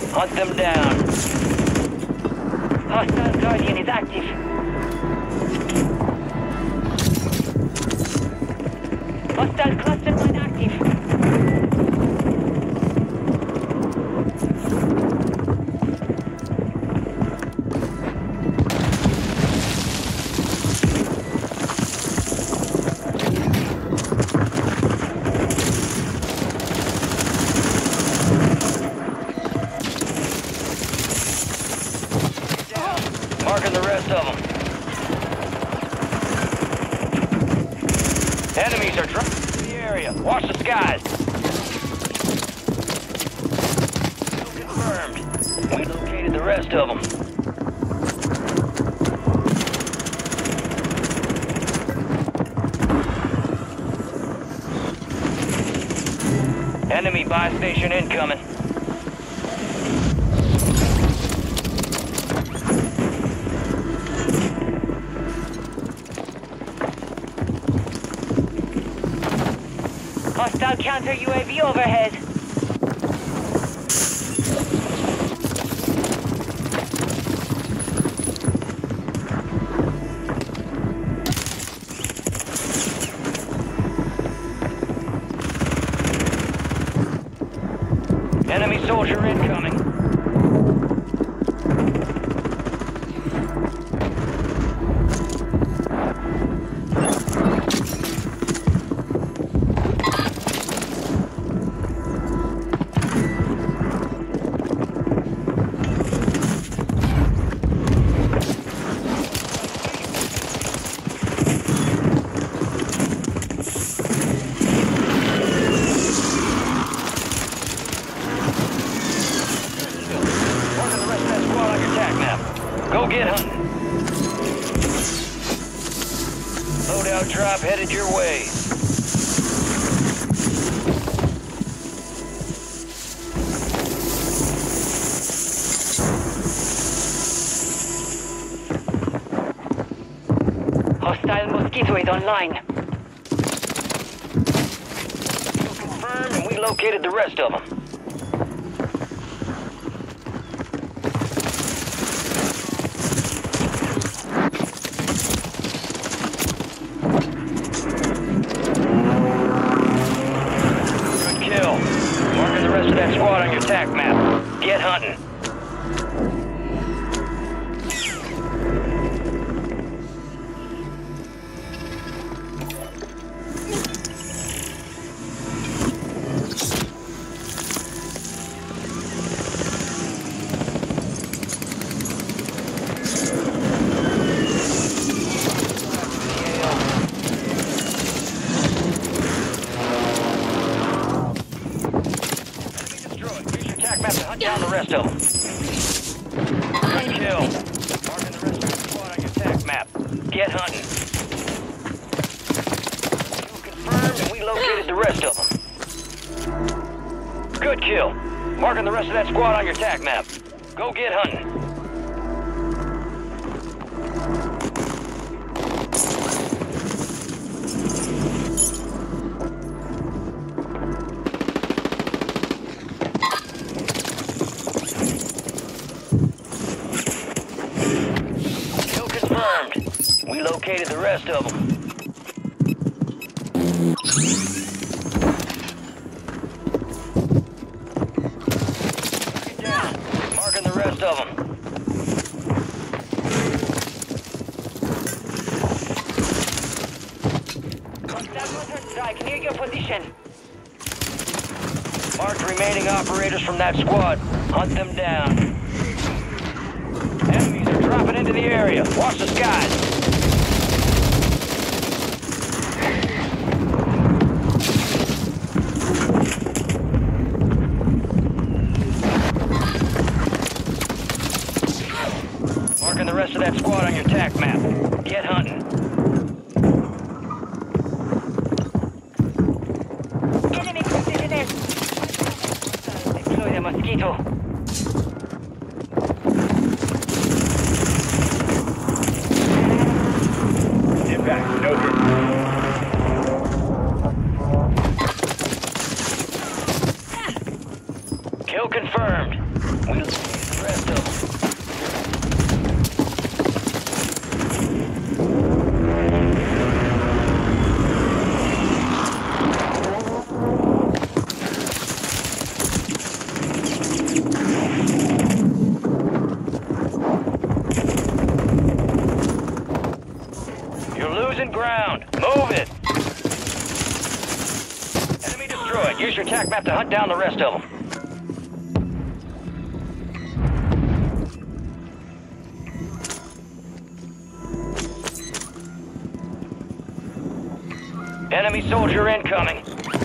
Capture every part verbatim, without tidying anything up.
Hunt them down. Hostile Guardian is active. Hostile cluster mine active. Marking the rest of them. Enemies are dropping into the area. Watch the skies. Kill confirmed. We located the rest of them. Enemy buy station incoming. Hostile counter U A V overhead. Enemy soldier incoming. Go get hunting. Loadout drop headed your way. Hostile Mosquito is online. Confirmed, and we located the rest of them. Marking the rest of that squad on your tac map. Get hunting. Hunt down the rest of them. Good kill. Marking the rest of the squad on your tac map. Get hunting. Kill confirmed, and we located the rest of them. Good kill. Marking the rest of that squad on your tac map. Go get hunting. We located the rest of them. Down. Marking the rest of them. Strike near your position. Marked remaining operators from that squad. Hunt them down. Enemies are dropping into the area. Watch the skies. Marking the rest of that squad on your tac map. Get hunting. Enemy prisoners. Deploy the Mosquito. Impact noted. Kill confirmed. We located the rest of them. You're losing ground. Move it. Enemy destroyed. Use your tac map to hunt down the rest of them. Enemy soldier incoming.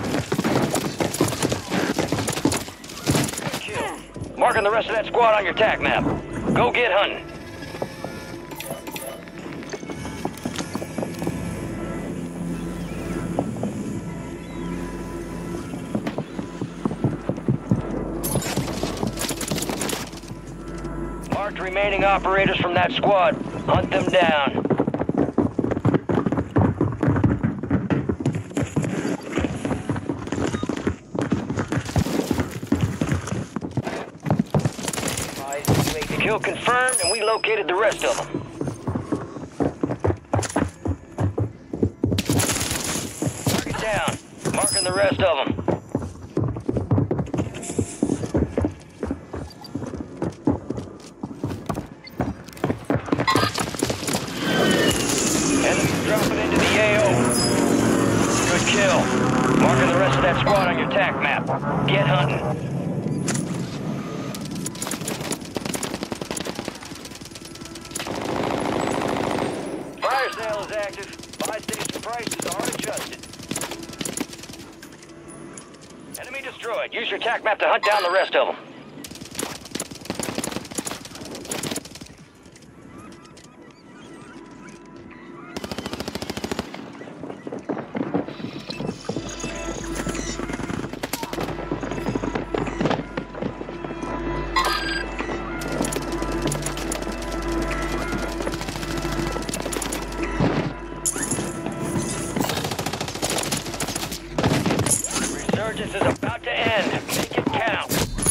Good kill. Marking the rest of that squad on your tac map. Go get hunting. Marked remaining operators from that squad. Hunt them down. Kill confirmed, and we located the rest of them. Target down. Marking the rest of them. Enemies dropping into the A O. Good kill. Marking the rest of that squad on your tac map. Get hunting. Fire sale is active. Buy station prices are adjusted. Enemy destroyed. Use your tac map to hunt down the rest of them. Resurgence is about to end. Make it count.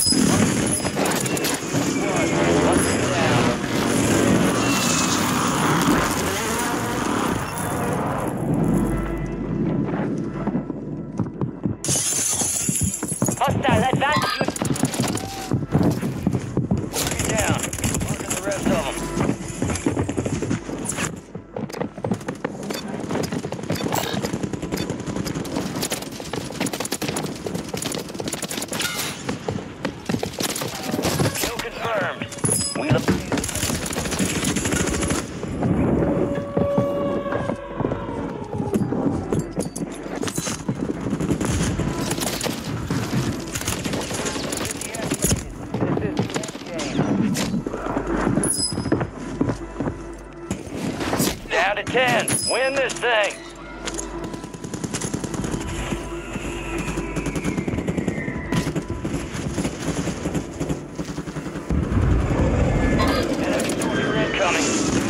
Hunt them down. Hostile, advance you. Get down. Marking the rest of them. Kill confirmed. We located. Down to ten. Win this thing. Enemy soldier incoming.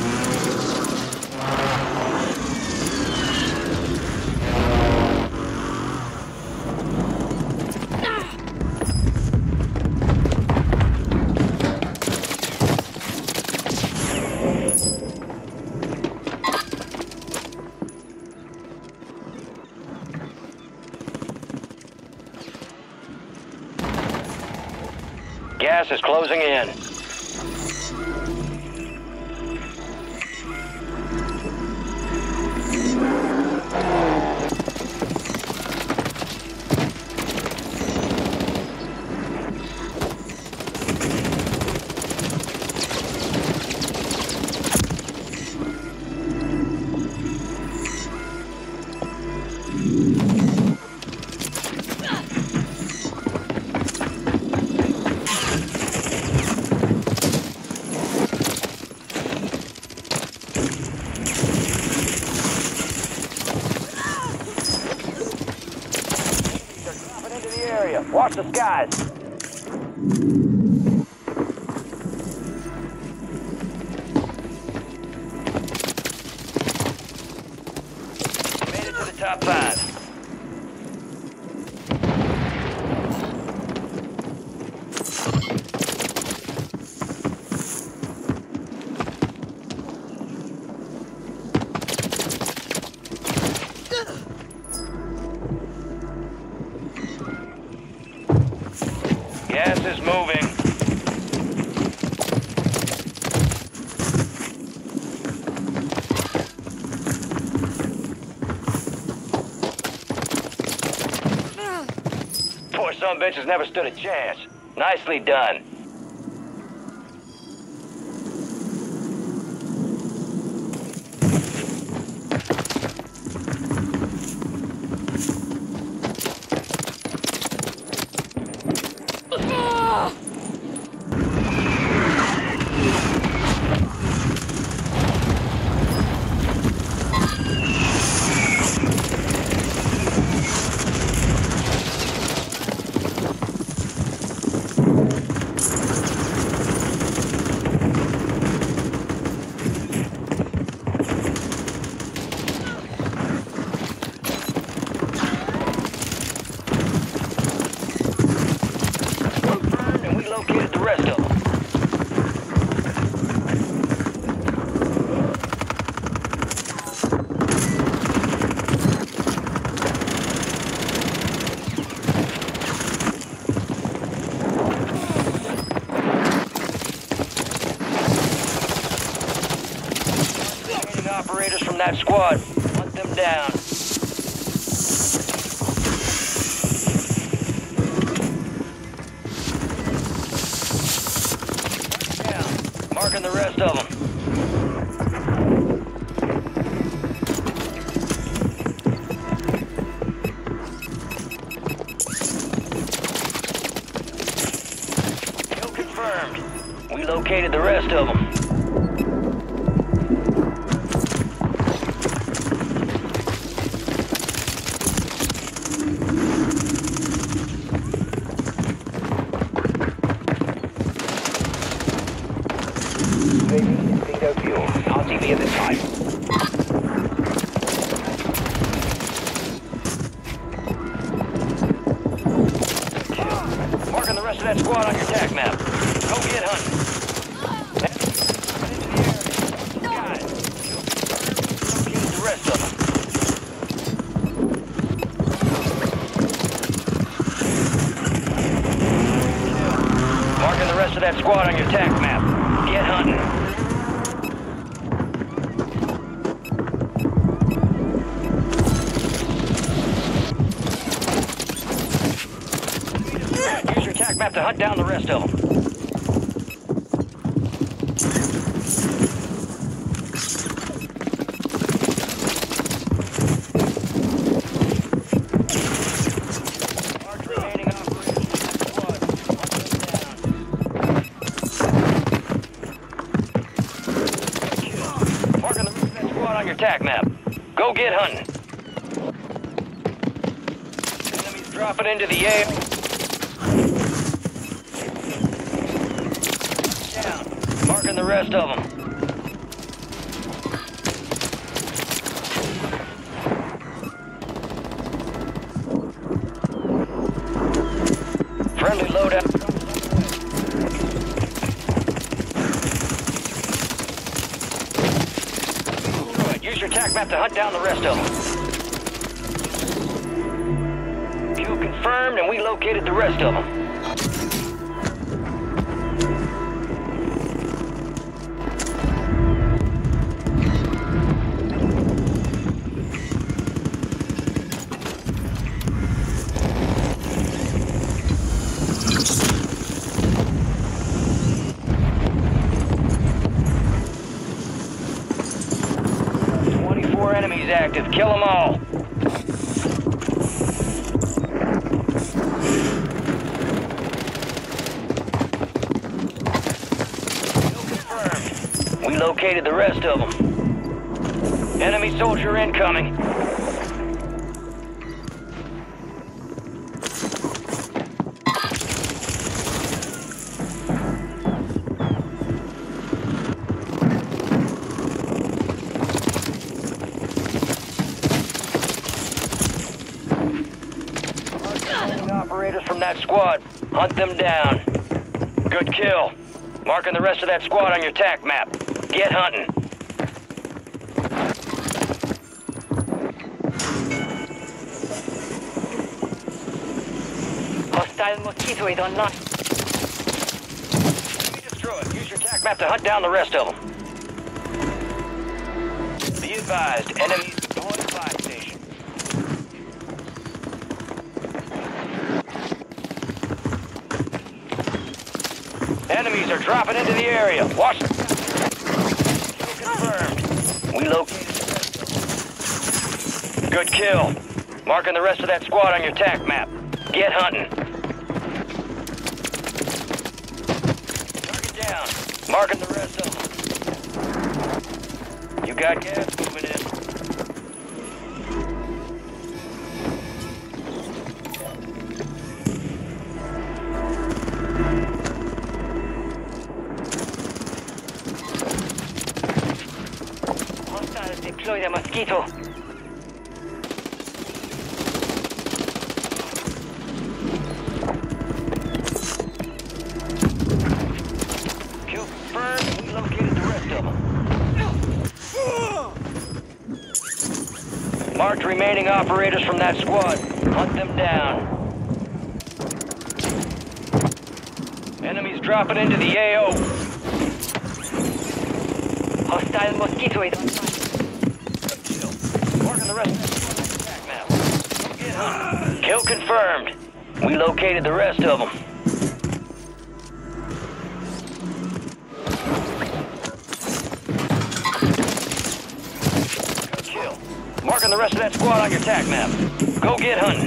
Gas is closing in. Watch the skies. Made it to the top five. bitches never stood a chance. Nicely done. Operators from that squad, hunt them down. Down. Marking the rest of them. Kill confirmed. We located the rest of them. Bingo fuel. R T B at this time. Marking the rest of that squad on your tac map. Go get hunting. Guys, locate the rest of them. Marking the rest of that squad on your tac map. Get hunting. Use your tac map to hunt down the rest of them. Mark remaining operators. Squad. Hunt them down. Marking the rest of that squad on your tac map. Go get hunting. Enemies dropping into the air. Down. Marking the rest of them. Friendly loadout. Use your tac map to hunt down the rest of them. Kill confirmed, and we located the rest of them. twenty-four enemies active. Kill them all. Kill confirmed. We located the rest of them. Enemy soldier incoming. Operators from that squad, hunt them down. Good kill. Marking the rest of that squad on your tac map. Get hunting. Hostile Mosquito is online. Destroy it. Use your tac map to hunt down the rest of them. Be advised, enemies deployed to buy station. Enemies are dropping into the area. Watch them. Confirmed. We located the rest of them. Good kill. Marking the rest of that squad on your tac map. Get hunting. Target down. Marking the rest of them. You got gas moving in. Hostiles deploy the Mosquito. Kill confirmed. We located the rest of them. Marked remaining operators from that squad. Hunt them down. Enemies dropping into the A O. Hostile Mosquitoid online. Kill. Marking the rest of that map. Get hunting. Kill confirmed. We located the rest of them. Good kill. Marking the rest of that squad on your tac map. Go get hunting.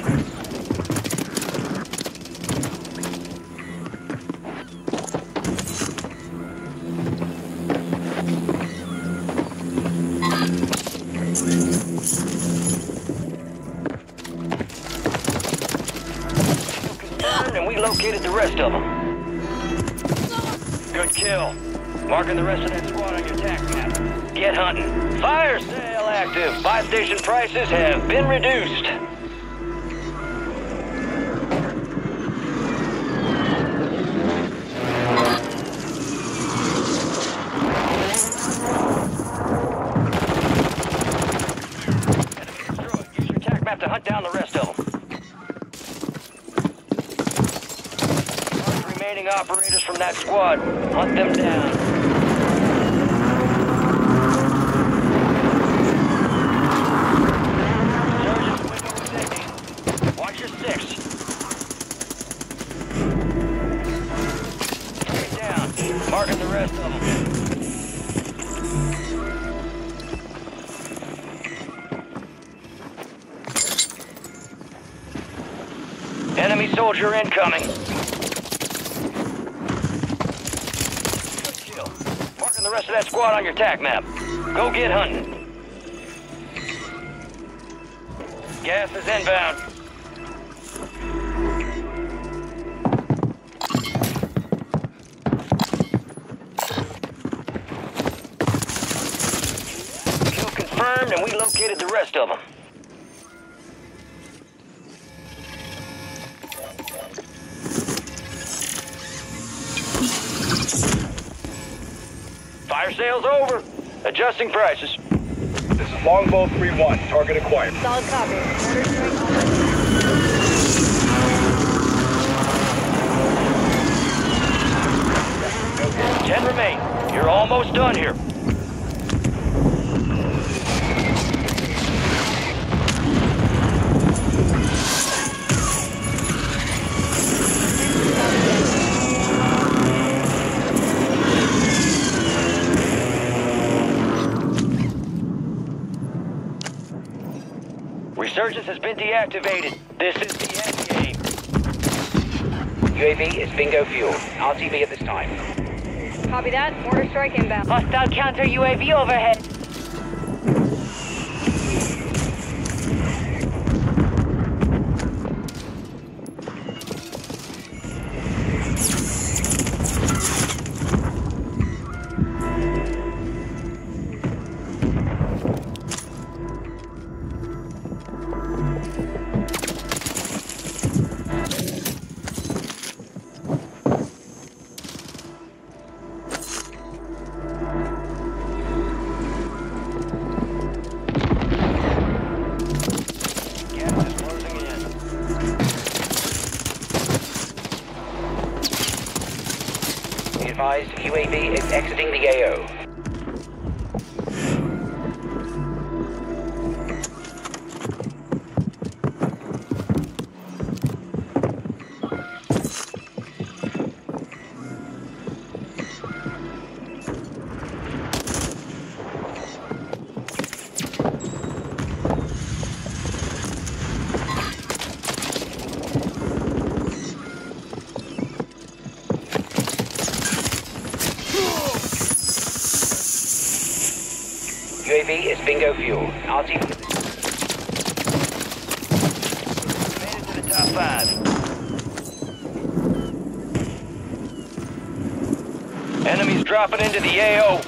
And we located the rest of them. Good kill. Marking the rest of that squad on your tac map. Get hunting. Fire sale active. Buy station prices have been reduced. Enemy destroyed. Use your tac map to hunt down the rest of them. Remaining operators from that squad. Hunt them down. Surgeon's window is empty. Watch your six. Straight down. Marking the rest of them. Enemy soldier incoming. The rest of that squad on your tac map. Go get hunting. Gas is inbound. Kill confirmed, and we located the rest of them. Fire sale's over. Adjusting prices. This is Longbow three one. Target acquired. Solid copy. Order strike online. Ten remain. You're almost done here. Resurgence has been deactivated. This is the end game. U A V is bingo fuel. R T B at this time. Copy that. Order strike inbound. Hostile counter U A V overhead. Advised, U A V is exiting the A O. A V is bingo fuel. R T B. Made it to the top five. Enemies dropping into the A O.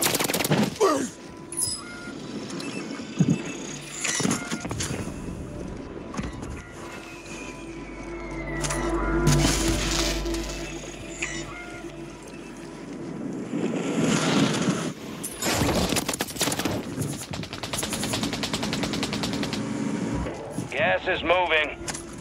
Gas is moving.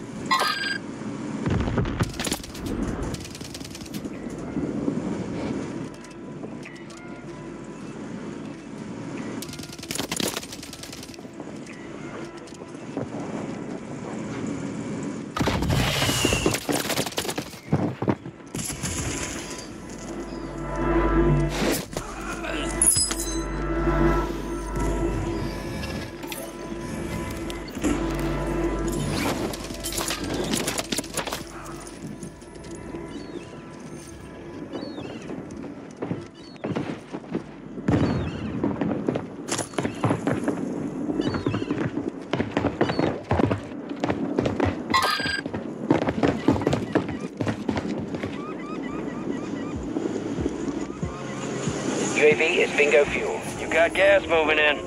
U A V is bingo fuel. You got gas moving in.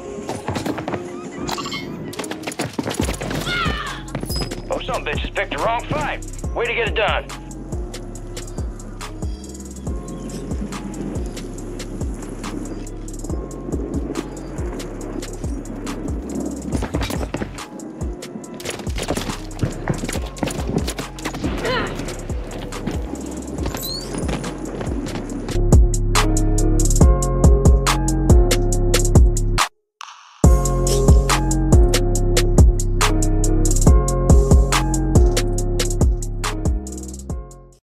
Oh, some bitches picked the wrong fight. Way to get it done.